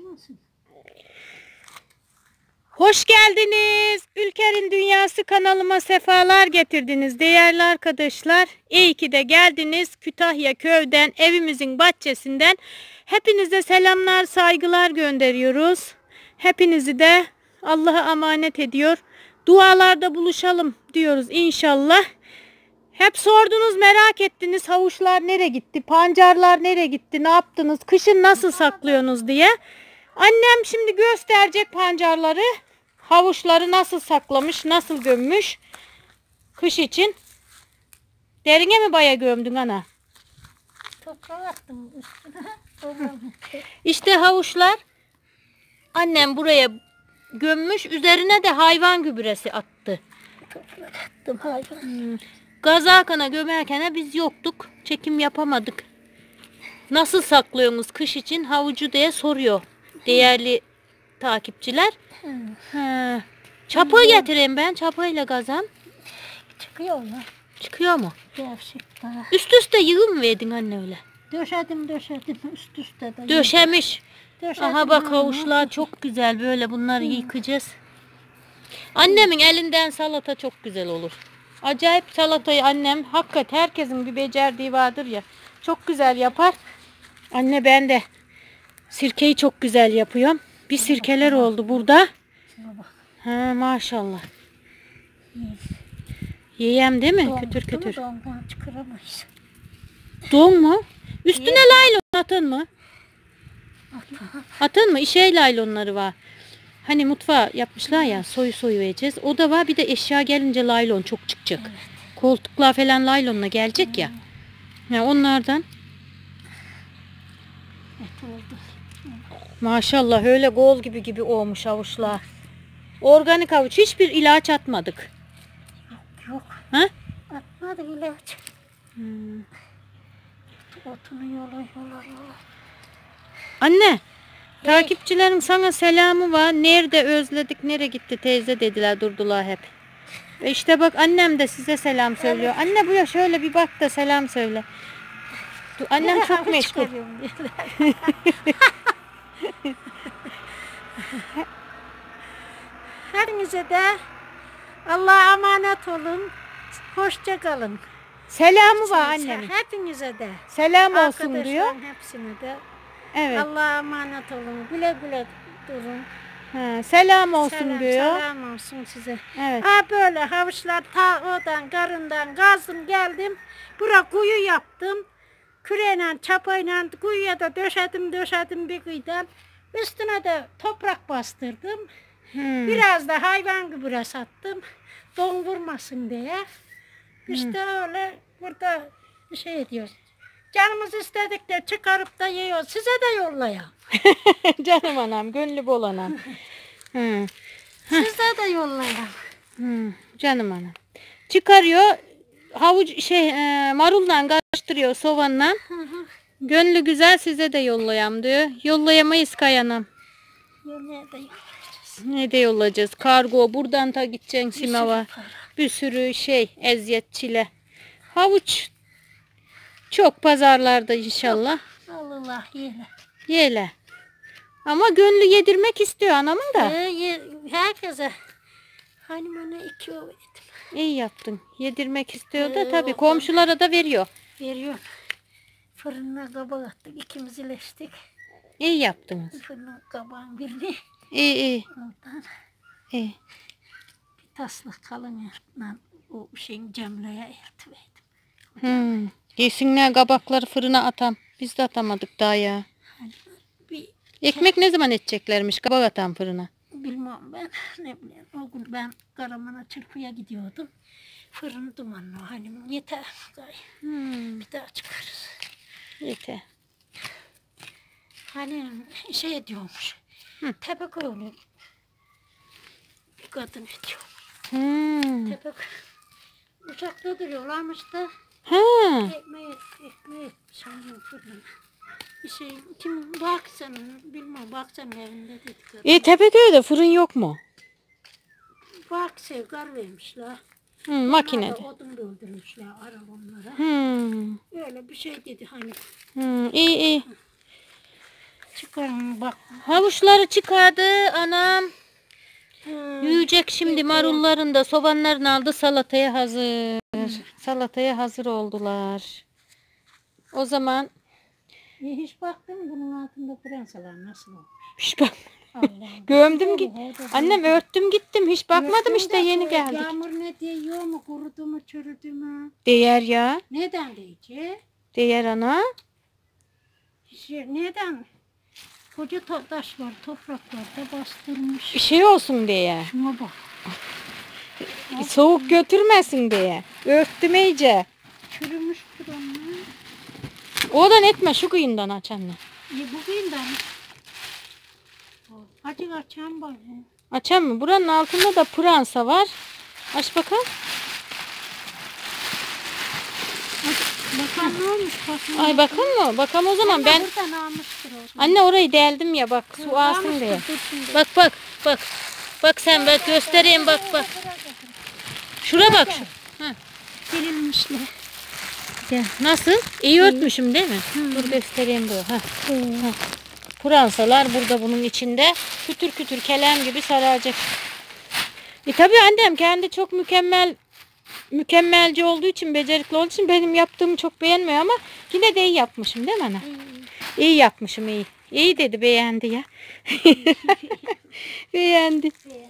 Hoş geldiniz. Ülker'in Dünyası kanalıma sefalar getirdiniz değerli arkadaşlar. İyi ki de geldiniz. Kütahya köyden, evimizin bahçesinden hepinize selamlar, saygılar gönderiyoruz. Hepinizi de Allah'a emanet ediyor. Dualarda buluşalım diyoruz inşallah. Hep sordunuz, merak ettiniz, havuçlar nereye gitti, pancarlar nereye gitti, ne yaptınız, kışın nasıl saklıyorsunuz diye. Annem şimdi gösterecek pancarları, havuçları nasıl saklamış, nasıl gömmüş kış için. Derine mi baya gömdün ana? Toprağa attım üstüne. İşte havuçlar annem buraya gömmüş, üzerine de hayvan gübresi attı. Toprağa attım hayvan. Gazakana gömerken biz yoktuk, çekim yapamadık. Nasıl saklıyorsunuz kış için havucu diye soruyor değerli takipçiler. Çapı getireyim ben, çapayla gazan. Çıkıyor mu? Çıkıyor mu? Gevşek daha. Üst üste yığın mı verdin anne öyle? Döşedim üst üste de. Döşemiş. Döşedim, Aha bak havuçlar çok güzel, böyle bunları yıkayacağız. Annemin elinden salata çok güzel olur. Acayip salatayı annem, hakikaten herkesin bir becerdiği vardır ya, çok güzel yapar. Anne ben de sirkeyi çok güzel yapıyorum. Bir sirkeler oldu burada. Ha maşallah. Yiyem değil mi? Kütür kütür. Dondan çıkaramayız. Don mu? Üstüne laylon atın mı? Atın mı? İşe laylonları var. Hani mutfağa yapmışlar ya, soyu vereceğiz. O da var, bir de eşya gelince laylon çok çıkacak. Evet. Koltuklar falan laylonla gelecek ya. Ya onlardan. Maşallah öyle gol gibi olmuş havuçlar. Organik havuç, hiçbir ilaç atmadık. Yok. Ha? Atmadık ilaç. Otunu yola. Anne, takipçilerin sana selamı var. Nerede özledik, nereye gitti teyze dediler, durdular hep. İşte bak annem de size selam söylüyor. Evet. Anne buraya şöyle bir bak da selam söyle. Annem çok meşgul. Herinize de Allah'a emanet olun. Hoşça kalın. Selamı var annemin. Hepinize de. Selam olsun diyor. Hepsine de. Evet. Allah'a emanet olun. Güle güle durun. Selam olsun diyor. Selam olsun size. Evet. Böyle havuçlar ta oradan karından kazdım geldim. Bura kuyu yaptım. Küreyle çapayla kuyuya da döşedim bir kıyıdan. Üstüne de toprak bastırdım. Biraz da hayvan gübresi attım. Don vurmasın diye. İşte öyle burada bir şey ediyoruz. Canımız istedik de çıkarıp da yiyoruz. Size de yollayalım. Canım anam, gönlü bol anam. Size de yollayalım. Canım anam. Çıkarıyor, havuç marulla karıştırıyor soğanla. Gönlü güzel, size de yollayam diyor. Yollayamayız kayanam. Ne de yollayacağız? Kargo buradan ta gideceksin Simav'a. Bir sürü eziyet çile. Havuç çok pazarlarda inşallah. Allah Yele. Ama gönlü yedirmek istiyor anamın da. Herkese. Hani bana 2 o yedim. İyi yaptın. Yedirmek istiyor da tabii komşulara da veriyor. Veriyor. Fırına kabak attık. İkimiz ileştik. İyi yaptınız. Fırına kabağın birini. İyi. Ondan İyi. bir taslık kalın yerden o Cemre'ye ertiverdim. Yesinler kabakları fırına atam. Biz de atamadık daha ya. Ekmek ne zaman edeceklermiş kabak atam fırına? Bilmem ben. Ne bileyim. O gün ben Karaman'a çırpıya gidiyordum. Fırın dumanlı. Hani yeter. Bir daha çıkarız. Yeter. Hani diyormuş. Tepeköylü bir kadın ediyor. Tepeköy. Uçakta duruyorlarmış da. Ekmeği sanırım fırına. Kim baksanın bilmem baksanın evinde dedik. Tepeköy'de fırın yok mu? Bak sevgar vermişler. Makinede. Odun doldurmuşlar arabalara. Öyle bir şey dedi hani. İyi. çıkarın bak. Havuçları çıkardı anam. Hmm. Yiyecek şimdi marulların da soğanlarını aldı, salataya hazır. Salataya hazır oldular. O zaman Hiç baktın mı bunun altında pıransalar nasıl olmuş? hiç bak. Allah'ım. Gömdüm git. Annem örttüm gittim. Hiç bakmadım işte yeni geldik. Yağmur ne diyor mu? Kurudu mu? Çürüdü mü? Değer ya. Neden diyecek? Değer ana. Neden? Koca taşlar, topraklarda bastırmış. Bir şey olsun diye. Şuna bak. Soğuk götürmesin diye. Örttüm iyice. Çürümüştür onlar. Oradan etme şu kıyından aç anne. Bugün de acık açan var. Açan mı? Buranın altında da pıransa var. Aç bakalım. Bakalım ne olmuş? Ay bakın mı? Bakalım o zaman ben. Buradan almıştır o zaman. Anne orayı deldim ya bak su alsın diye. Bak bak bak. Bak sen bak göstereyim bak bak. Şura bak. Ha. Verilmişler. Gel. Nasıl? İyi örtmüşüm değil mi? Dur göstereyim bu. Ha. Ha. Pıransalar burada bunun içinde. Kütür kütür kelem gibi saracak. Tabii annem kendi çok mükemmelci olduğu için, becerikli olduğu için benim yaptığımı çok beğenmiyor ama yine de iyi yapmışım değil mi ana? İyi yapmışım iyi. İyi dedi beğendi ya. Beğendi.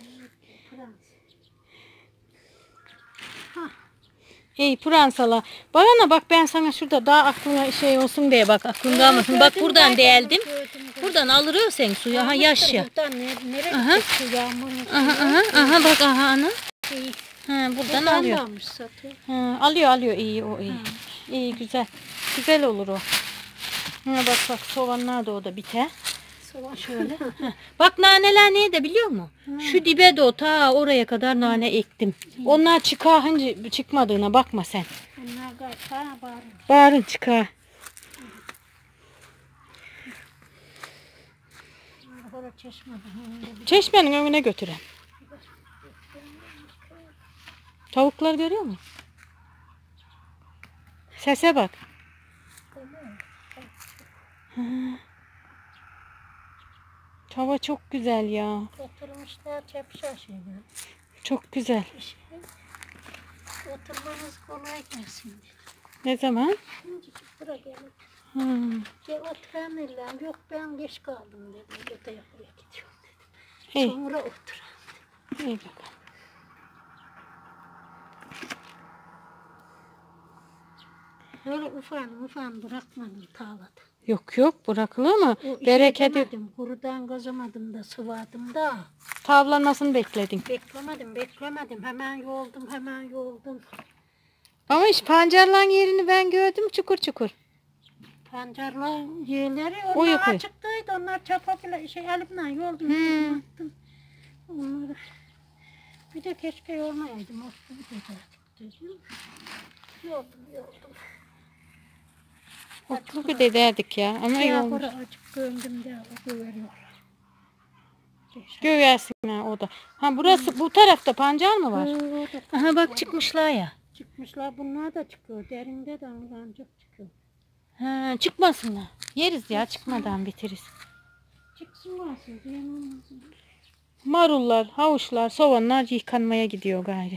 İyi pıransala. Bana bak ben sana şurada daha aklına şey olsun diye bak aklında almasın. Bak buradan deldim. Buradan alırıyor sen suyu. Aha yaş ya. Nereye Aha. gidecek şu yağmurun Aha bak aha ana. suyu? Ha, buradan Buradan alıyor. da almış satıyor. Ha, alıyor iyi o iyi. İyi güzel. Güzel olur o. Ha, bak soğanlar da o da biter. Soğan Şöyle. Ha. Bak naneler neydi biliyor musun? Şu dibe de o ta oraya kadar nane ektim. Onlar çıkar çıkmadığına bakma sen. Onlar gayet bağırıyor. Bağırın çıkar. Orada çeşmede. Çeşmenin önüne götüren. Tavuklar görüyor musun? Sese bak. Ha. Hava çok güzel ya. Oturmuşlar çepşa şeyler. Çok güzel. Oturmanız kolay gelsin dedi. Ne zaman? Şimdi buraya gelip Hmm. oturan eller yok ben geç kaldım dedim. Öteye buraya gidiyorum dedim. Hey. Sonra oturan. İyi bakalım. Böyle ufan bırakmadım tavada. Yok bırakılır mı? Bereketi Demedim, kurudan kazamadım da sıvadım da. tavlanmasını bekledin. Beklemedim. Hemen yoldum. Ama iş pancarlan yerini ben gördüm çukur çukur. Pancarla yerleri O onlar yukarı. açıktaydı. Onlar çapa bile elimden yoldum. Attım. Onları. Bir de keşke yormayaydım. Aslında bir de dedim. Yoldum. Otlu bir de derdik ya ama iyi olmuş. Açık gömdüm de veriyor. Göversin ha o da. Ha burası bu tarafta pancar mı var? Aha bak çıkmışlar ya. Çıkmışlar bunlar da çıkıyor. Derinde de ancak çıkıyor. Ha, çıkmasınlar. Yeriz ya çıkmadan bitiririz. Çıksınlar siz yemem. Marullar, havuçlar, soğanlar yıkanmaya gidiyor gayri.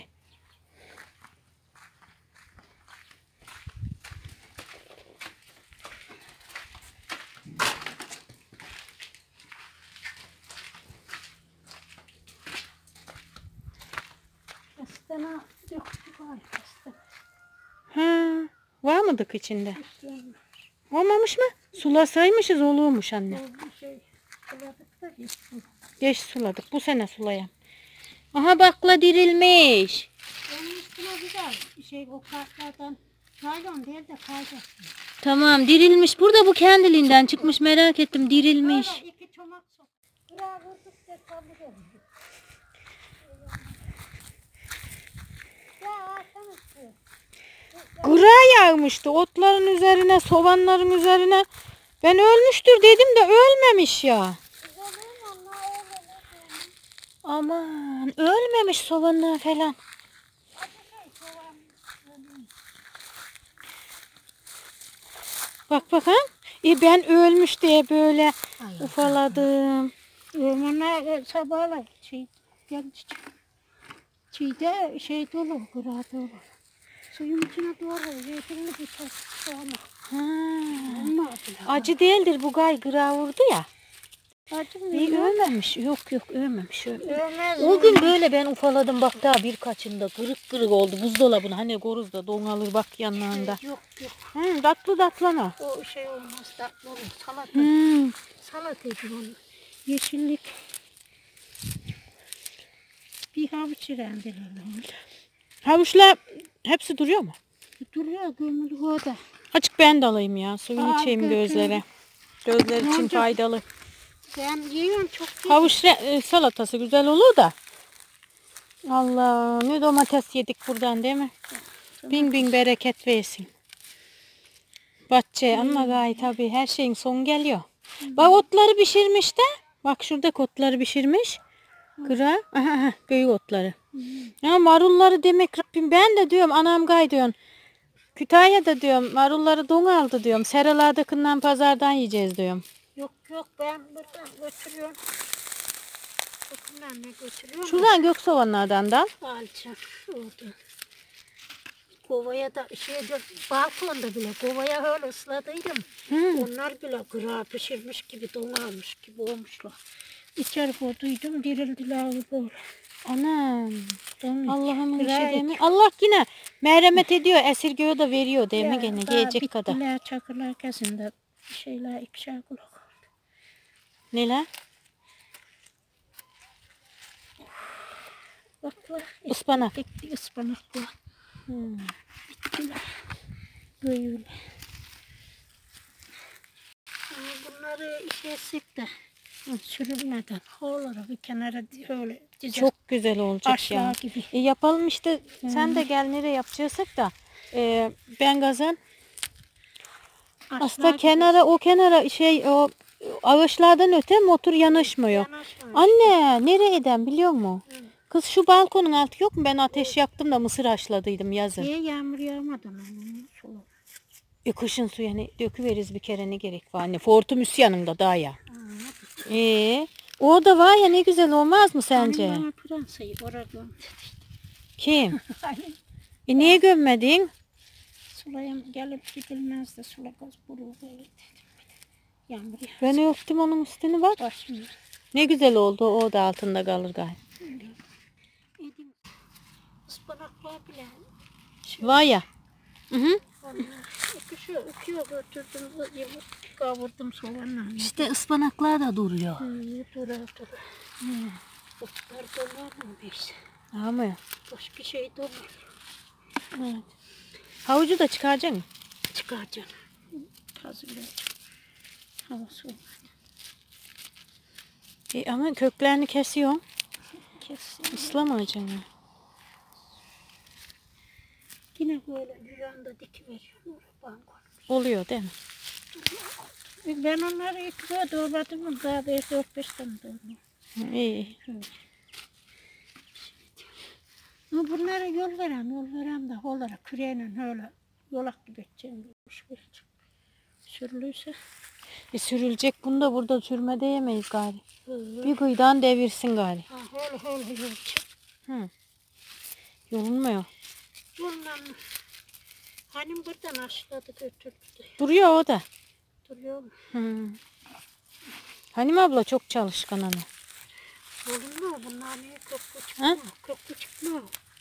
Kastana döktük arkasında. Ha, var mıdık içinde? Olmamış mı? Sulasaymışız olurmuş anne. Suladık da geçsin. Geç suladık. Bu sene sulayan. Aha bakla dirilmiş. Onun üstüne güzel o kartlardan naylon değil de kayacaksın. Tamam dirilmiş. Burada bu kendiliğinden çıkmış merak ettim dirilmiş. Böyle 2 çomak sok. Buraya vurduk da kaldırıyor. Kura yağmıştı otların üzerine, soğanların üzerine. Ben ölmüştür dedim de ölmemiş ya. Aman ölmemiş soğanlar falan. Bak ha. Ben ölmüş diye böyle Ay, ufaladım. Ormana sabahla gelmiş. Çiğde dolu, kıra dolu. Suyun içine doğru zeytinli bir tas soğanı. Ha. Olmadı ya. Acı değildir bu gay gıra vurdu ya. Acı mı? Bir ölmemiş. Yok ölmemiş. Ölmez. O gün böyle ben ufaladım bak daha birkaçında kırık kırık oldu buzdolabına hani goruzda donalır bak yanlarında. Yok. Tatlı tatlana. O olmaz, tatlı olur. Salata. Hmm. Salata gibi olur. Yeşillik. Bir havuç rendelim. Havuçlar hepsi duruyor mu? Duruyor gömülü o da. Açık ben de alayım ya. Suyunu Al, içeyim götür. gözlere. Gözler Ne için olacak? faydalı. Ben yiyorum çok iyi. Havuç salatası güzel olur da. Allah ne domates yedik buradan değil mi? Bin bin bereket versin. Bahçe ama gayet tabii her şeyin son geliyor. Bak otları pişirmiş de. Bak şurada otları pişirmiş. Kıra. Aha, büyük otları. Ya marulları demek Rabbim ben de diyorum anam gay diyorsun. Kütahya'da diyorum marulları don aldı diyorum. Seralardakından pazardan yiyeceğiz diyorum. Yok ben buradan götürüyorum. Bakın ne götürüyorum. Şuradan Göksoğanlardan da. Alacağım orada. Kovaya da balkonda bile kovaya öyle ısladıydım. Onlar bile kıra pişirmiş gibi donarmış gibi olmuşlar. İçeri koyduydum dirildiler böyle. Anam. Donmuş. Allah'ım bir şey Kırayık. demi. Allah yine merhamet ediyor, esirgiyor da veriyor değil mi Ya, gene daha gelecek kadar. bitkiler, çakırlar kesinde şeyler ikişer kulak. Neler? Bak Ispanak. ekti ıspanaklar. Hmm. Bitkiler. Böyle. Bunları işe sık da sürülmeden oralara bir kenara öyle dizer. Çok güzel olacak Aşağı ya. gibi. Yapalım işte. Sen de gel nereye yapacaksak da. Ben Gazan. Aslında o kenara o ağaçlardan öte motor yanaşmıyor. Anne nereye eden biliyor musun? Kız şu balkonun altı yok mu? Ben ateş yaktım da mısır haşladıydım yazın. Niye yağmur yağmadan Kışın suya hani döküveririz bir kere ne gerek var anne. Fortumüs yanında daha ya. O da var ya ne güzel olmaz mı sence? Bana Fransa'yı oraya gömdü. Kim? Niye gömmedin? Sulayım gelip gidilmez de sulagaz buru böyle dedim. Yağmur yağsın. Ben öptüm onun üstünü bak. Başım. Ne güzel oldu o da altında kalır gayet. Edim. Ispanaklar bile. Var ya. Hı. Öpüyor götürdüm. Kavurdum soğanla. İşte ıspanaklar da duruyor. Durar. Otlar dolar mı biz? Ama. Başka şey dolar. Evet. Havucu da çıkaracaksın. Çıkaracağım. Hazırlayacağım. Hava soğuk. Ama köklerini kesiyorsun. Kesin. Islamayacaksın. Yine böyle yanda dikiveriyorum. Balkon. Oluyor değil mi? Ben onları yıkıyor doğradım. Daha 4-5 tane doğradım. İyi. Ama bunlara yol veren de onlara küreğine öyle yolak gibi edeceğim. Sürülürse. Sürülecek bunu da burada sürme diyemeyiz gari. Bir kıyıdan devirsin gari. Öyle yolacak. Yolunmuyor. Bundan hanım buradan aşağıda götürdü de. Duruyor o da. Duruyor mu? Hanim abla çok çalışkan ana. Olmuyor bunlar niye köprü Ha? çıkmıyor? Köprü çıkmıyor.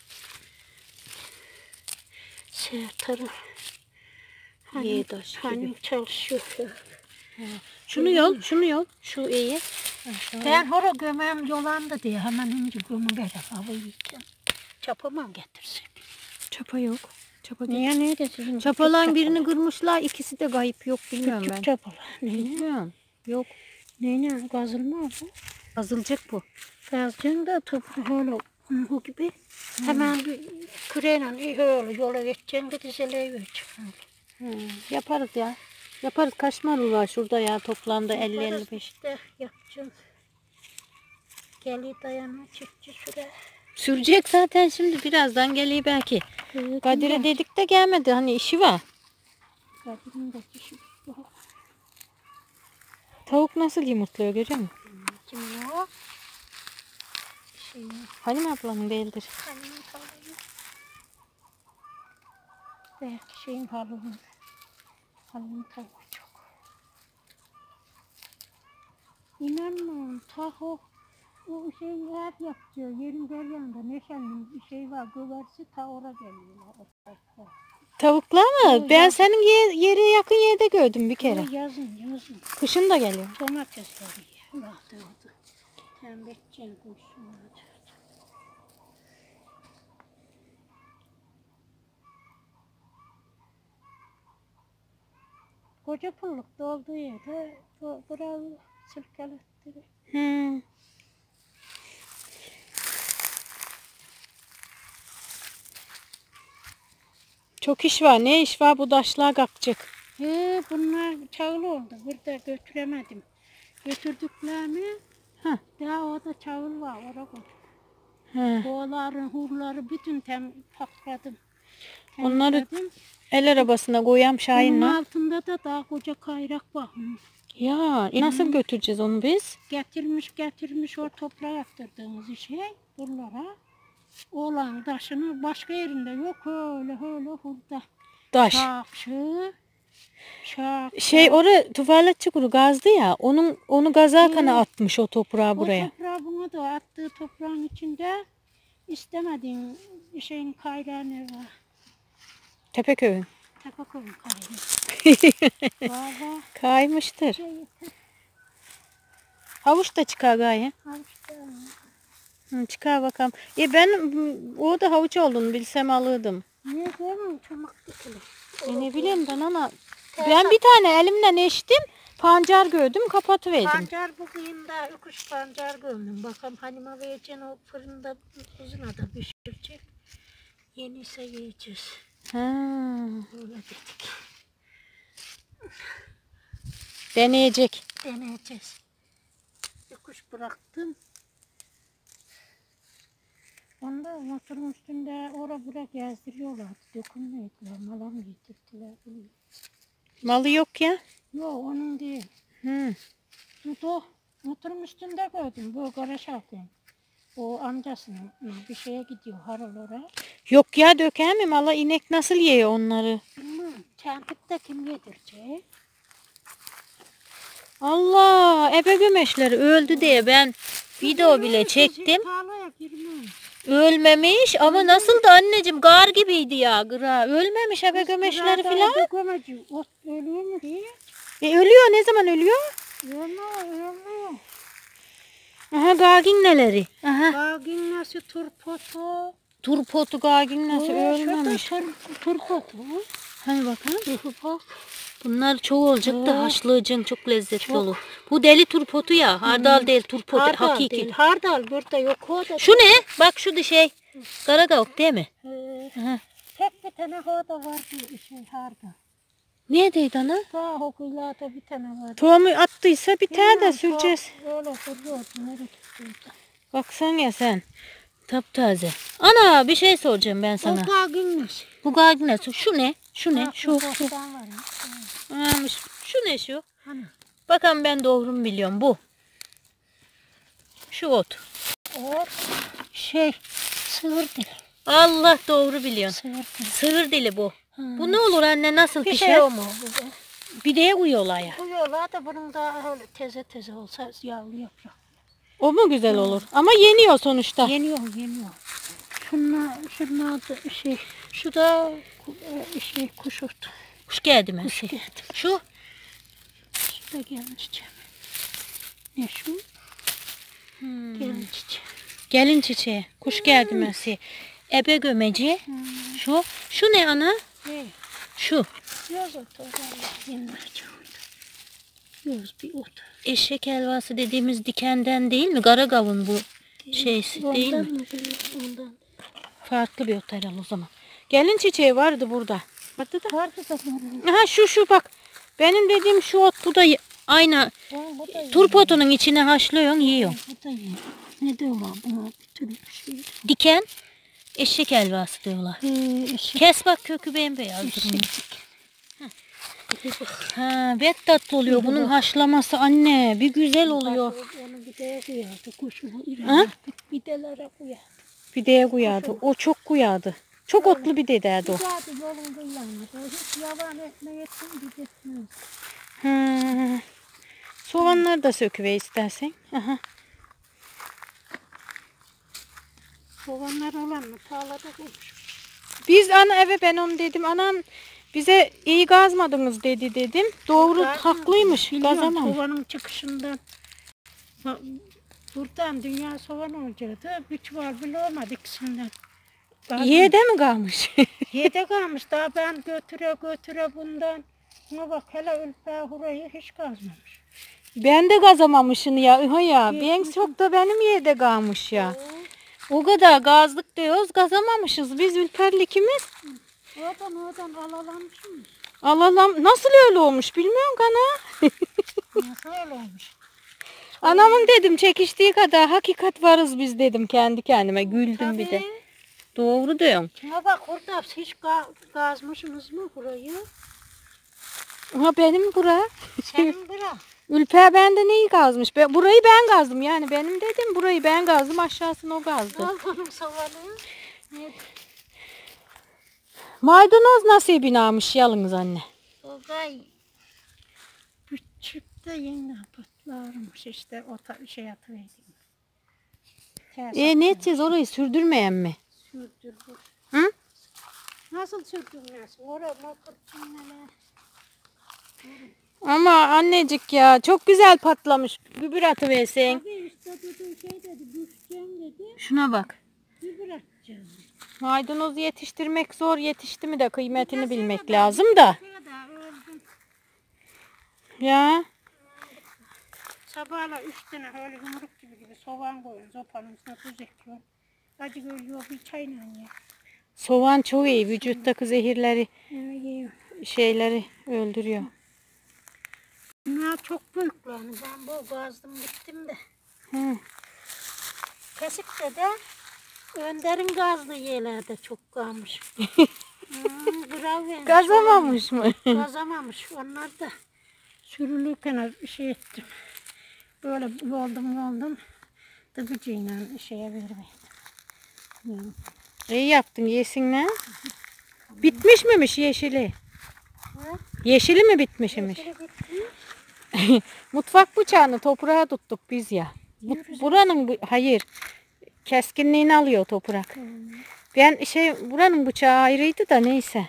Tarım. Yedaş gibi. Hanım çalışıyor. Şunu yol. Şu iyi. Ben hora gömem yolandı diye hemen ince gömüle hava yiyeceğim. Çapamam getirsin. Çapa yok. Çapa Niye neydi sizin? Çapalan birini kırmışlar. İkisi de kayıp yok bilmiyorum ben. Küçük çapalar. Bilmiyorum. Yok. Neyle gazılma bu? Kazılacak bu. Gazacaksın da toprağı öyle bu gibi. Hemen bir küreyle öyle yola geçeceksin de dizeleyivereceksin. Yaparız ya. Yaparız. Kaç marul var şurada ya toplamda 50-55. İşte yapacağım. Geli dayanma çiftçi süre. Sürecek zaten şimdi birazdan geliyor belki. Kadir'e dedik de gelmedi. Hani işi var. Kadir'in de işi var. Tavuk nasıl yumurtluyor görüyor musun? Kim o? Halim ablanın değildir. Annemin tavuğu. Belki halının. Halının tavuğu çok. İnanmam tavuk. O her yapıyor. Yerin her yanında Neşen'in bir var. Göversi ta oraya geliyorlar. Tavuklar mı? Ben senin yere yakın yerde gördüm bir kere. Yazın. Kışın da geliyor. Domatesleri yiyor. Oldu. Tembekçen kuşsunlar. Koca pulluk dolduğu yerde burayı sirkelettirir. Çok iş var. Ne iş var? Bu daşlar kalkacak. Bunlar çağıl oldu. Burada götüremedim. Götürdüklerimi daha orada çağıl var. Orada koydum. Boğaların, hurları bütün pakladım. Onları el arabasına koyam Şahin'le. Bunun altında da daha koca kayrak var. Ya nasıl götüreceğiz onu biz? Getirmiş o toprağa yaptırdığımız şey buralara. Oğlan taşını başka yerinde yok öyle burada. Taş. Orada tuvalet çukuru gazdı ya. Onu gazarken atmış o toprağı buraya. O toprağı buna da attığı toprağın içinde istemediğin şeyin kayrağı ne var? Tepeköy'ün. Tepeköy'ün kayrağı. Valla. Kaymıştır. Havuç da çıkar gayet. Havuç da. Çıkar bakalım. Ben orada havuç olduğunu bilsem alırdım. Niye değil çomak dikili? Ne bileyim ben ama ben bir tane elimle eştim. Pancar gördüm kapatıverdim. Pancar bugün da ükuş pancar gördüm. Bakalım hanıma vereceğim o fırında uzuna da pişirecek. Yeniyse yiyeceğiz. Öyle dedik. Deneyeceğiz. Ükuş bıraktım. Onda motorun üstünde bura gezdiriyorlardı. Dokunmaydılar. Mala mı getirdiler? Malı yok ya. Yok onun değil. Motorun üstünde gördüm. Bu garaj altın. O amcasının bir şeye gidiyor harılora. Yok ya döker mi? Mala inek nasıl yiyor onları? Bilmem. Çankıkta kim yedirecek? Allah ebe gömeşleri öldü diye ben video bile çektim. Ölmemiş ama nasıl da anneciğim gar gibiydi ya gıra. Ölmemiş ebe gömeşleri filan. Ölüyor mu diye? Ölüyor ne zaman ölüyor? Ölüyor. Aha gaginneleri. Gaginnesi turpotu. Turpotu gaginnesi ölmemiş. Turpotu. Hani bakalım. Bunlar çoğu olacak da haşlayacaksın çok lezzetli olur. Bu deli turpotu ya. Hardal değil turpotu. Hardal hakiki. Değil. Hardal burada yok o da. Şu ne? Bak şu şey. Karagavuk değil mi? Tek bir tane orada var bir şey hardal. Neredeydi ana? Daha hokuylarda bir tane var. Tohumu attıysa bir tane de süreceğiz. Öyle duruyordu. Nereye tuttuydu? Baksan ya sen. Taptaze. Ana bir şey soracağım ben sana. Bu gaginnes. Bu gaginnes. Şu ne? Şu ne? Şu. Şu ne şu? Hani? Bakalım ben doğru mu biliyorum bu. Şu ot. Ot. Sığır dili. Allah doğru biliyorsun. Sığır dili. Sığır dili bu. Bu ne olur anne nasıl Bir pişer? şey o mu? Bir de uyuyorlar ya. Uyuyorlar da bunun da öyle teze olsa yağlı yaprak. O mu güzel olur? Ama yeniyor sonuçta. Yeniyor. Şunlar da şu da kuş otu. Kuş geldi mi? Kuş geldi. Şu da gelin çiçeği. Ne şu? Gelin çiçeği. Gelin çiçeği. Kuş geldi mesi. Ebe gömeci. Şu ne ana? Ne? Şu. Yoz otu. Yoz bir ot. Eşek helvası dediğimiz dikenden değil mi? Karagavun bu şeysi değil mi? Ondan. Farklı bir ot herhalde o zaman. Gelin çiçeği vardı burada. Vardı da. Aha şu bak. Benim dediğim şu ot bu da aynı. Turpotunun içine haşlıyorsun yiyorsun. Bu da iyi. Ne diyorlar buna? Bir türlü şey. Diken eşek helvası diyorlar. Kes bak kökü bembeyaz. Ha, pek tatlı oluyor. Bunun haşlaması anne. Bir güzel oluyor. Onu bir de koyardı. Kuşun Ha? bir delere koyardı. Pideye koyardı. O çok koyardı. Çok otlu bir dedeydi o. Zaten yolun kıyamadı. Hiç yavan ekmeği etsin gidetmez. Ha. Soğanları da söküve istersen. Aha. Soğanlar olan mı? Tarlada koymuş. Biz eve ben onu dedim. Anam bize iyi gazmadınız dedim. Doğru haklıymış. Gazamam. Soğanın çıkışından buradan dünya soğan olacaktı. Bir çuval bile olmadı ikisinden. Yede mi kalmış? Yede kalmış. Daha ben götüre bundan. Buna bak hele Ülpe hurayı hiç kazmamış. Ben de gazamamışsın ya. İha ya. Ben çok da benim yede kalmış ya. O kadar gazlık diyoruz. Gazamamışız. Biz Ülper'li ikimiz. Oradan alalamışım. Alalım. Nasıl öyle olmuş bilmiyorum kana. Nasıl öyle olmuş? Anamın dedim çekiştiği kadar hakikat varız biz dedim kendi kendime. Güldüm bir de. Tabii. Doğru diyorsun. Şuna bak orada hiç gazmışsınız mı burayı? Ha benim bura. Senin bura. Ülper benden iyi gazmış. Burayı ben gazdım yani. Benim dedim burayı ben gazdım. Aşağısını o gazdı. Al bunun soğanı. Maydanoz nasibini almış yalnız anne. O gay. Küçük de yine patlarmış işte o şey atıverdim. Ne edeceğiz orayı sürdürmeyen mi? Sürdür bu. Hı? Nasıl sürdürmezsin? Oraya motor çimmeler. Ama annecik ya çok güzel patlamış. Gübür atıversen. Abi işte dediği şey dedi, düşeceğim dedi. Şuna bak. Bir bırakacağım. Maydanozu yetiştirmek zor. Yetişti mi de kıymetini bilmek lazım da. Öldüm. Ya. Sabahla 3 tane öyle yumruk gibi soğan koyun. Zopanın üstüne tuz ekliyorum. Acı ölüyor bir çayla ye. Soğan çok iyi. Vücuttaki zehirleri, Yiyor. şeyleri öldürüyor. Bunlar çok büyükler. Ben bu gazdım bittim de. Hı. Kesikte de Önder'in gazlı yerlerde çok kalmış. Bravo. Gazamamış mı? Gazamamış. Onlar da sürülürken şey ettim. Böyle oldum. Dıgıcıyla şeye vermedim. İyi yaptın yesinler. Bitmiş miymiş yeşili? Yeşili mi bitmişmiş? Mutfak bıçağını toprağa tuttuk biz ya. Buranın hayır. Keskinliğini alıyor toprak. Ben buranın bıçağı ayrıydı da neyse.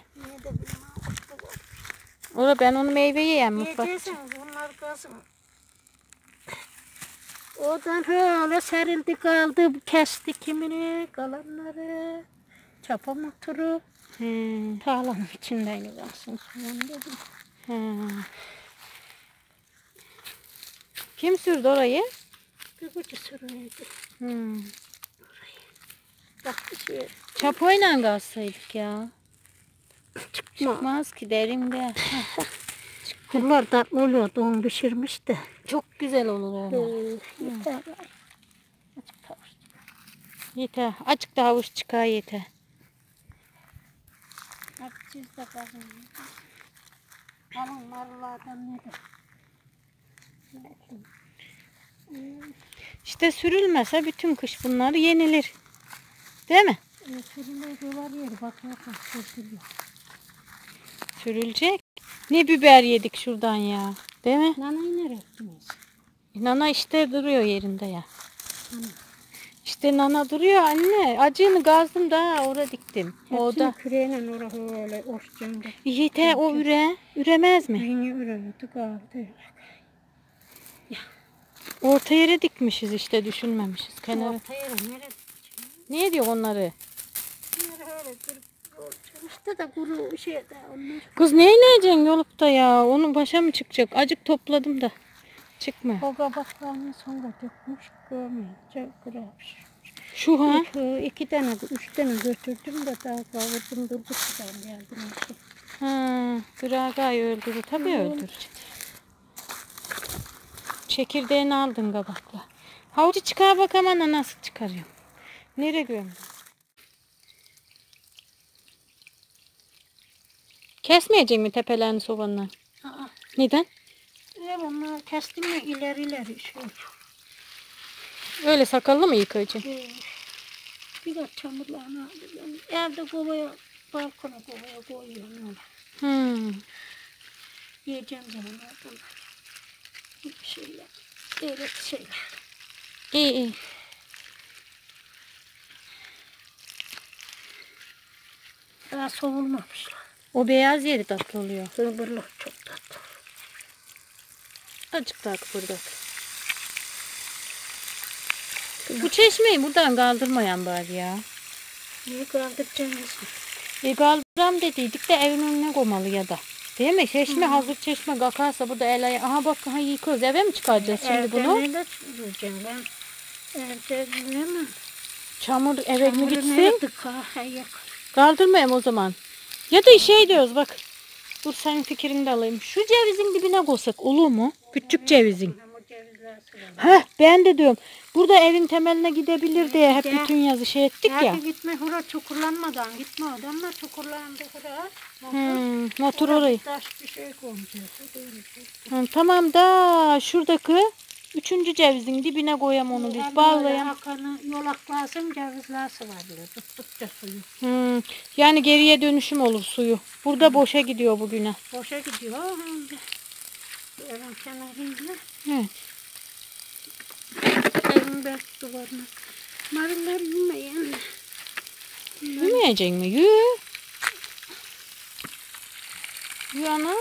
Orada ben onu meyve yiyem mutfak. Yiyeceksiniz bunlar gazım. Oradan öyle serildi kaldı. Kesti kimini kalanları. Çapa motoru. Tarlanın içinden kalsın. Dedim. Kim sürdü orayı? Bir buçuk sürüyordu. Bak şey. Çapoyla kalsaydık ya. Çıkmaz ki derimde. Bunlar tatlı oluyor. Don pişirmiş de. Çok güzel olur onlar. Yeter. Yeter. Açık da havuç çıkar yeter. Siz de kazanın. Alın maruladan ne de. İşte sürülmese bütün kış bunları yenilir. Değil mi? Sürüler dolar yeri. Bak sürülüyor. Sürülecek. Ne biber yedik şuradan ya. Değil mi? Nanayı nereye ettiniz? Nana işte duruyor yerinde ya. İşte nana duruyor anne. Acını gazdım da oraya diktim. O da. Küreğine oraya öyle oşacağım da. Yeter o üremez mi? Beni ürüyordu kaldı. Orta yere dikmişiz işte düşünmemişiz. Kenara. Orta yere nereye? Ne diyor onları? Nereye öyle işte de kuru şeyde onlar. Kız ne yiyeceksin yolup da ya? Onun başa mı çıkacak? Acık topladım da. Çıkma. O kabaklarını sonra dökmüş görmeyince kırarmış. Şu ha? 2 tane, 3 tane götürdüm de daha kavurdum durduk bir geldim. Ha, Graga'yı öldürür. Tabii öldürür. Çekirdeğini aldın kabakla. Havucu çıkar bakalım ana nasıl çıkarıyorum. Nereye gömdün? Kesmeyecek mi tepelerini sobanla? Neden? Onlar kestim mi ileri şey. Öyle sakallı mı yıkayacaksın? Bir de çamurlarını aldım. Evde kovaya, balkona kovaya koyuyorum öyle. Yiyeceğim zaman bunlar. Bir şeyler. Öyle şeyler. İyi. Daha soğulmamışlar. O beyaz yeri tatlı oluyor. Hırbırlar çok tatlı. Azıcık daha kıpırdat. Bu çeşmeyi buradan kaldırmayan bari ya. Niye kaldıracağız? Kaldıram dediydik de evin önüne koymalı ya da. Değil mi? Çeşme hazır çeşme kakarsa bu da el ayağı. Aha bak yıkıyoruz. Eve mi çıkaracağız şimdi bunu? Evde duracağım ben. Evde bilemem. Çamur eve mi gitsin? Yok. Kaldırmayayım o zaman. Ya da şey diyoruz bak. Dur senin fikrini de alayım. Şu cevizin dibine koysak olur mu? Küçük cevizin. Heh ben de diyorum. Burada evin temeline gidebilir diye hep bütün yazı şey ettik ya. Belki gitme hura çukurlanmadan gitme adamlar çukurlandı hura. Motor orayı. Taş bir şey koyacağız. Tamam da şuradaki 3. cevizin dibine koyalım onu biz bağlayalım. Akanı yolaklasın cevizlerse var bile tuttukça suyu. Yani geriye dönüşüm olur suyu. Burada boşa gidiyor bugüne. Boşa gidiyor. Evin kenarında. Evet. Evin belki duvarına. Marullar yemeyen. Yemeyecek mi? Yü. Yü ana.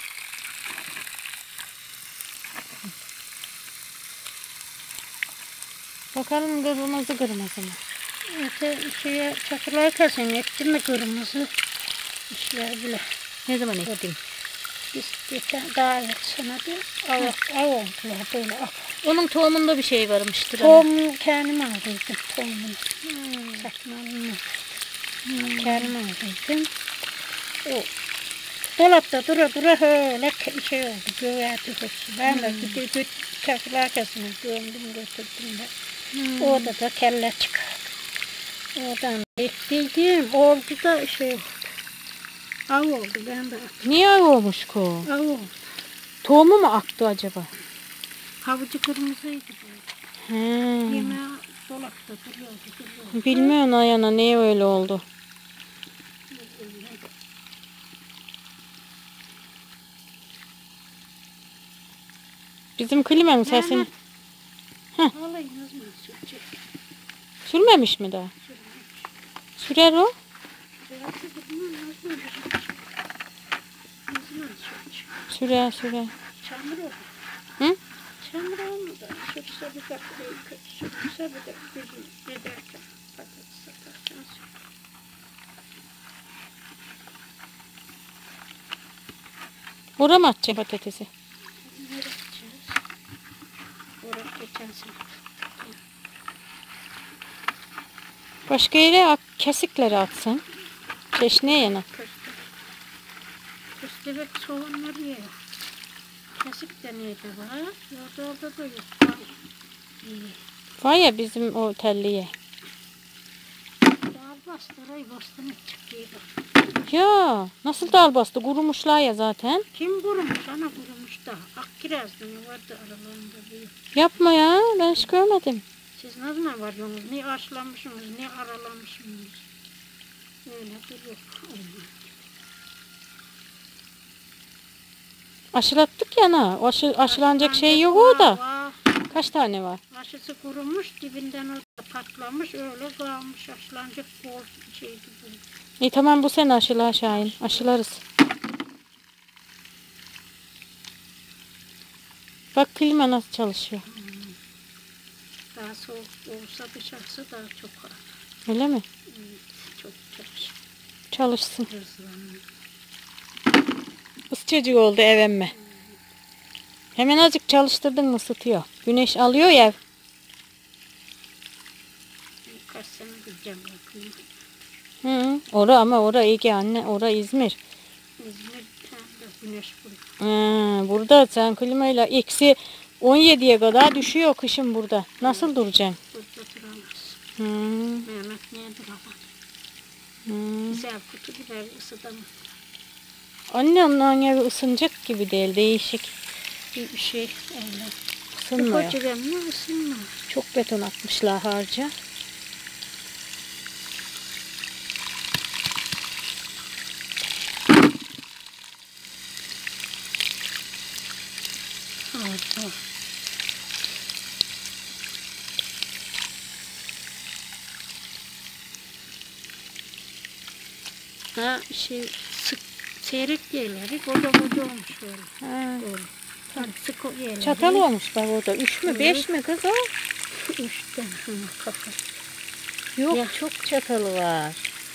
Bakalım kırmızı mı? Şeye çakırlar kesin ettim mi kırmızı işler bile. Ne zaman ektin? Biz geçen daha sene de av oldular böyle av. Onun tohumunda bir şey varmıştır. Tohum kendim aldıydım tohumunu. Satın aldım. Kendim aldıydım. O dolapta dura öyle şey oldu. Göğerdi hepsi. Ben de gidip çakırlar kesin gömdüm götürdüm de. Orada da kelle çıkardı. Oradan ettiydim. Oldu da şey oldu. Av oldu ben de. Niye av olmuş ko? Av oldu. Tohumu mu aktı acaba? Havucu kırmızıydı böyle. Yemeği dolapta duruyordu. Bilmiyorum Ayana niye öyle oldu. Bizim klimanın sesini Vallahi yazmaz sürecek. sürmemiş mi daha? Sürer o. Sürer. Çamur oldu. Hı? Çamur olmadı. Sürse bir dakikayı sürse bir de bizim giderken patates satarken sür. Oraya mı atacaksın patatesi? Nereye gideceğiz? Oraya geçen sene. Başka yere kesikleri atsın. Çeşneye yana. Köstebek soğanları ye. Kesik de neydi var? Orada da yok. Var ya bizim o telliye. Dağ bastırayı bastını çıktıydı. Ya nasıl dal bastı? Kurumuşlar ya zaten. Kim kurumuş? Ana kurumuş da. Akkiraz'da ne vardı aralarında bir. Yapma ya ben hiç görmedim. Siz ne zaman varıyorsunuz? Ne aşlamışsınız, ne aralamışsınız. Öyle duruyor. Aşılattık ya ana. Aşılanacak şey yok o da. Var. Kaç tane var? Aşısı kurumuş, dibinden orada patlamış, öyle kalmış. Aşılanacak bol şey gibi. İyi tamam bu sene aşıla Şahin. Aşılarız. Bak klima nasıl çalışıyor. Daha soğuk olursa dışarısı daha çok ağır. Öyle mi? Çok çalışır. Çalışsın. Hırslanır. Isıtıcı oldu ev emme. Hemen azıcık çalıştırdın mı ısıtıyor. Güneş alıyor ya ev. Kaç sene gideceğim bakayım. Ama ora Ege anne. Ora İzmir. İzmir hem de güneş vuruyor. Burada sen klimayla eksi 17'ye kadar düşüyor kışın burada. Nasıl duracaksın? Burada duramaz. Mehmet niye duramaz? Güzel kutu gider ısıtamaz. Anne onların evi ısınacak gibi değil. Değişik. Bir şey öyle. Isınmıyor. Kocaman ısınma. Çok beton atmışlar harca. Oldu. Ha sık seyrek yerleri koca olmuş böyle. Ha. Böyle. Tam sık yerleri. Çatal olmuş bak orada. 3 mü 5 mi kız o? 3 tane kafa. Yok Ya. çok çatalı var.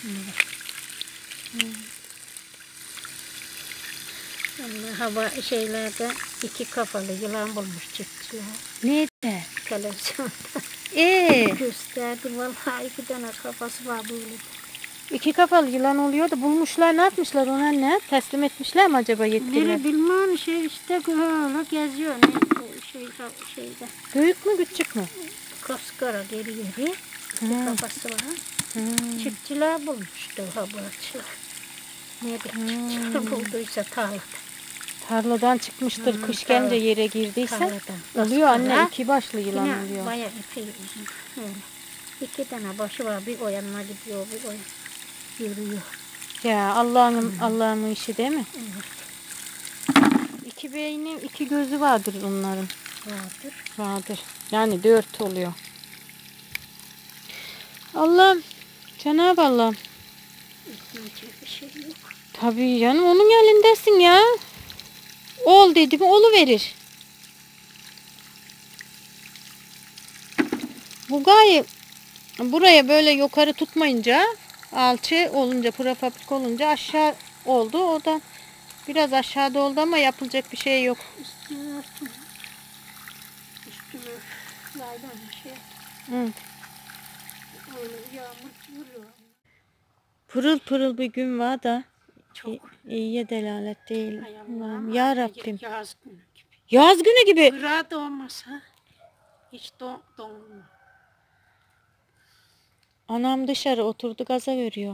Hava şeylerde 2 kafalı yılan bulmuş çiftçiler. Nerede? Televizyonda gösterdi. Vallahi 2 tane kafası var böyle. 2 kafalı yılan oluyor da bulmuşlar, ne yapmışlar ona, ne? Teslim etmişler mi acaba yetkililer? Nere bilmem işte böyle geziyor şeyde. Büyük mü küçük mü? Kaskara geri bir kafası var. Çiftçiler bulmuştu haberciler. Nerede çiftçiler bulduysa tarlada. Tarladan çıkmıştır, kış gelince yere girdiyse. Tarladan. Oluyor anne, Ha? 2 başlı yılan Yine oluyor. bayağı epey uzun. Öyle. 2 tane başı var, bir o yanına gidiyor, bir o yanına yürüyor. Ya Allah'ın işi değil mi? Evet. 2 beynin 2 gözü vardır onların. Vardır. Vardır. Yani 4 oluyor. Allah'ım, Cenab-ı Allah. Etmeyecek bir şey yok. Tabii canım, onun elindesin ya. Ol dedi mi oluverir. Bu gaye buraya böyle yukarı tutmayınca, alçı olunca, prefabrik olunca aşağı oldu. O da biraz aşağıda oldu ama yapılacak bir şey yok. Üstüne örtün. Üstüne laydan şey. Hı. Öyle yağmur vuruyor. Pırıl pırıl bir gün var da Çok. iyiye delalet değil. Ay Allah'ım, Allah'ım, ya Rabbim. Yaz günü gibi. Yaz günü gibi. Kıra doğmasa hiç donma. Anam dışarı oturdu, gaza veriyor.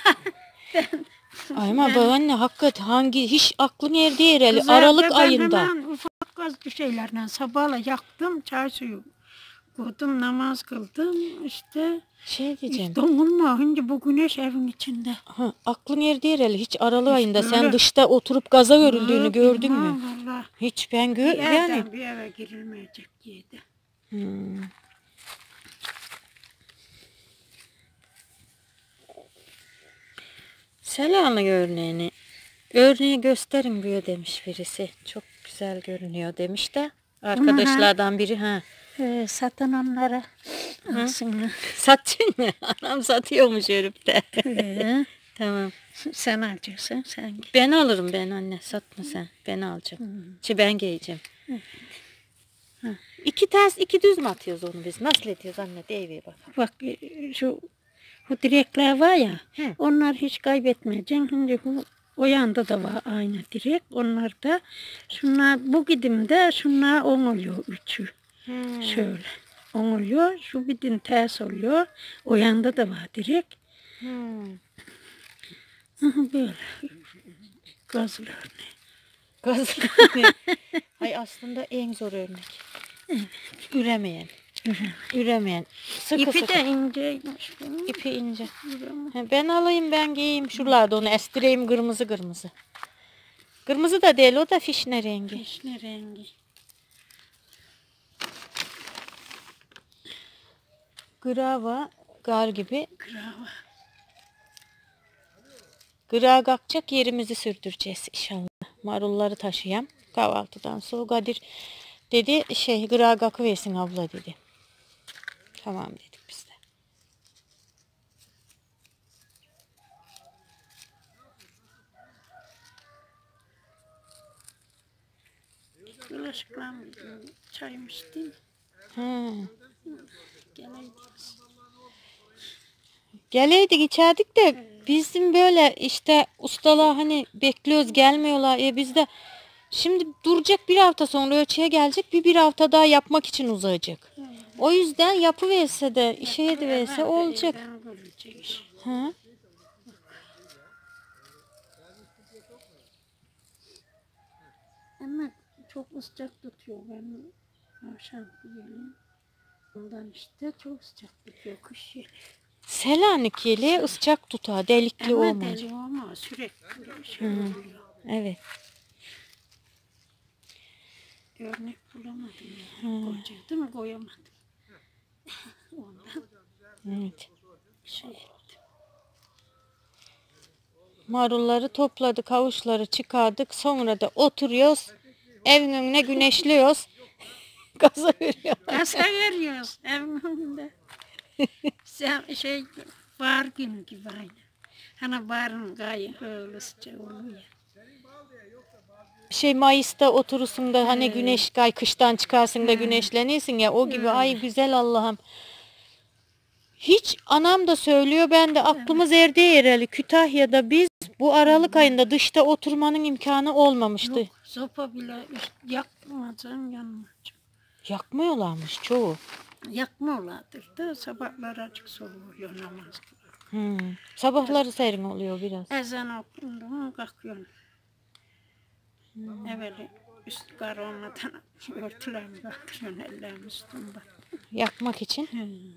Ay ama babaanne hakikaten hiç aklın erdi yereli Aralık ayında. Ben hemen ufak gazlı şeylerden sabahla yaktım, çay suyu koydum, namaz kıldım işte. Şey diyeceğim. Hiç donulma, şimdi bu güneş evin içinde. Ha, aklın erdi yereli hiç Aralık ayında öyle. sen dışta oturup gaza örüldüğünü gördün mü? Bilmem vallahi. Hiç ben Bir yani. evden bir eve girilmeyecek yedi. Hmm. Selamı örneğini. Örneği gösterin diyor demiş birisi. Çok güzel görünüyor demiş de. Arkadaşlardan biri ha. Satan onlara alsınlar. Satın mı? Anam satıyormuş herif de. Tamam. Sen alacaksın sen. Ben alırım ben anne. Satma sen. Ben alacağım. Ben giyeceğim. Ha. 2 ters 2 düz mü atıyoruz onu biz? Nasıl ediyoruz anne? Deyiver bak. Bak bu direkler var ya, Hı. onlar hiç kaybetmeyeceksin. Şimdi o yanda da var aynı direk. Onlar da şunlar bu gidimde şunlar 10 oluyor üçü. Şöyle 10 oluyor. Şu gidin ters oluyor. O yanda da var direk. Böyle gazlı örneği. Gaz. Hay aslında en zor örnek. Evet. Üremeyen. Üremeyen. Sıkı İpi sıkı. de inceymiş bunun. İpi ince. Ben alayım, ben giyeyim şuralarda onu estireyim kırmızı kırmızı. Kırmızı da değil, o da fişne rengi. Fişne rengi. Grava gar gibi. Grava. Gırağa kalkacak yerimizi sürdüreceğiz inşallah. Marulları taşıyam. Kahvaltıdan sonra Kadir dedi gırağa kalkıversin abla dedi. Tamam dedik biz de. Bulaşıkla çayım içtim. Geleydik içerdik de bizim böyle işte ustalar hani bekliyoruz gelmiyorlar. Biz de şimdi duracak, bir hafta sonra ölçüye gelecek, bir hafta daha yapmak için uzayacak. O yüzden yapıverse de işe yediverse olacak. çok sıcak tutuyor benim akşam yeleğim. Ondan işte çok sıcak tutuyor kış yeleği. Selanik yeleği sıcak tutar, delikli Ama olmaz. deli ama sürekli şey oluyor. Evet. Örnek bulamadım ya. Koyacaktım koyamadım. Ondan Evet. şey ettim. Marulları topladık, havuçları çıkardık. Sonra da oturuyoruz. Evin önüne güneşliyoruz. Gaza veriyoruz. Kasa veriyoruz evin önünde. Sen şey bahar günü gibi aynı. Hani baharın gayı öyle sıcak oluyor ya. Mayıs'ta oturursun da hani güneş kıştan çıkarsın da güneşlenirsin ya o gibi. Ay güzel Allah'ım. Hiç anam da söylüyor, ben de aklımız erdi yereli. Kütahya'da biz bu Aralık ayında dışta oturmanın imkanı olmamıştı. Yok, sopa bile yakmayacağım yanmayacağım. Yakmıyorlarmış çoğu. Yakmıyorlardır da sabahlar açık soğuyor namaz kılıyor. Sabahları serin oluyor biraz. Ezan okundu mu kalkıyorum. Evveli üst kar olmadan örtülerimi kaldırıyorum ellerim üstümde. Yakmak için.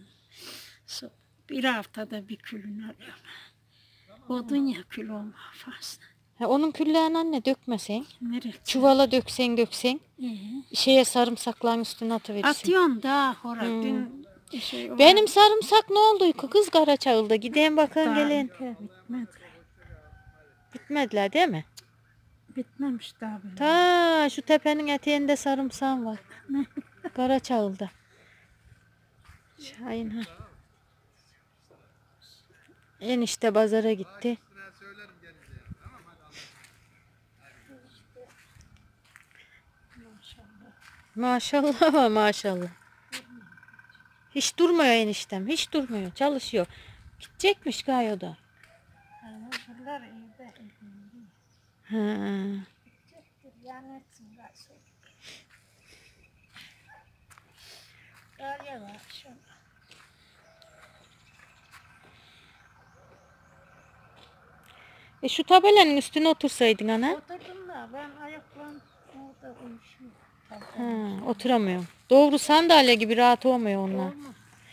Bir haftada bir külünü alıyorum. Odun ya kül olma fazla. Onun küllerini anne dökmesen. Nereye? Çuvala döksen. Sarımsakların üstüne atıverirsin. Atıyorum daha hora. Dün Benim sarımsak ne oldu? Kız kara çağıldı. Gideyim bakın gelin. Bitmedi. Bitmediler değil mi? Bitmemiş daha benim. Ta şu tepenin eteğinde sarımsağım var. Kara çağıldı. Şahin ha. Enişte pazara gitti. Maşallah maşallah. Hiç durmuyor eniştem. Hiç durmuyor. Çalışıyor. Gidecekmiş gayet o da. Bunlar iyi de. Ha. Yani etsin gayet. Gel yavaş. Şu tabelanın üstüne otursaydın ana. Oturdum da ben ayaklarım orada uyuşuyor. Oturamıyorum. Doğru sandalye gibi rahat olmuyor onlar. Olmaz.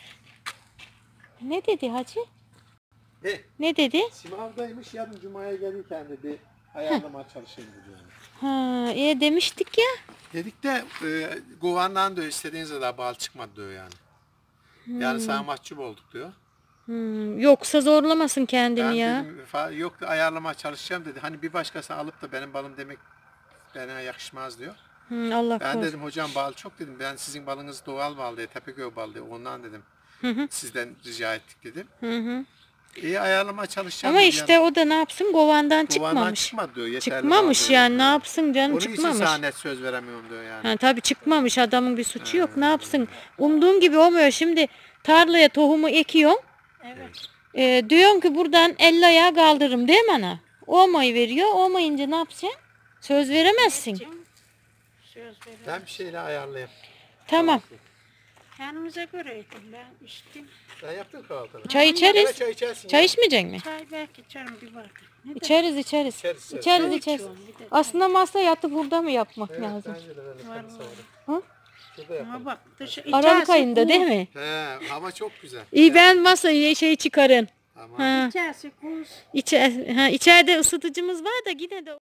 Ne dedi hacı? Ne? Ne dedi? Simav'daymış, yarın Cuma'ya gelirken dedi ayarlama çalışayım diyor. Demiştik ya. Dedik de Govan'dan diyor istediğiniz kadar bal çıkmadı diyor yani. Yani sana mahcup olduk diyor. Yoksa zorlamasın kendini Ben ya. dedim yok ayarlama çalışacağım dedi. Hani bir başkası alıp da benim balım demek bana yakışmaz diyor. Allah Ben korusun. dedim hocam bal çok dedim. Ben sizin balınız doğal bal diye, Tepeköy bal diye. Ondan dedim. Sizden rica ettik dedim. İyi ayarlama çalışacağım. Ama dedi işte yani. o da ne yapsın? Govan'dan çıkmamış. Çıkmadı diyor. Yeterli Çıkmamış bal diyor yani ne yapsın canım, Onun çıkmamış. için sana net söz veremiyorum diyor yani. Tabii çıkmamış, adamın bir suçu yok, ne yapsın? Umduğun gibi olmuyor. Şimdi tarlaya tohumu ekiyorsun. Evet. Diyorsun ki buradan 50 ayağı kaldırırım değil mi ana? Olmayı veriyor. Olmayınca ne yapacaksın? Söz veremezsin. Söz veriyorum. Ben bir şeyle ayarlayayım. Tamam. Kendimize göreydim ben içtim. Sen yaptın kahvaltını. Çay içeriz. Evet, çay içersin. Çay ya. içmeyecek mi? Çay belki içerim bir bardak. Ne de İçeriz. İçeriz. İçeriz. Aslında masa yatıp burada mı yapmak Evet, lazım? bence de böyle var kalırsa var. olur. Hı? Şurada yapalım. Ama bak dışı Aralık içerisi ayında buz. değil mi? He, hava çok güzel. İyi, ben masayı çıkarın. Tamam. Ha, İçerisi buz. içeride ısıtıcımız var da yine de